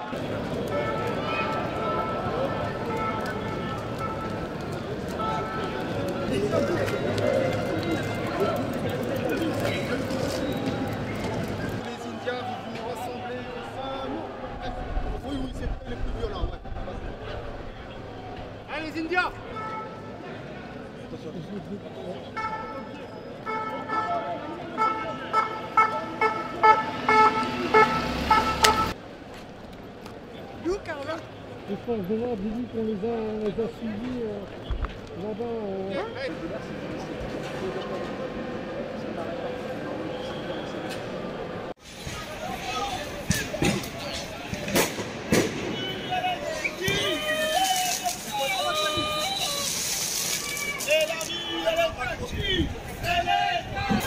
Allez les Indiens! Les forces de l'ordre, j'ai vu qu'on les a suivis là-bas. Et la vie, elle est partie. Elle est partie.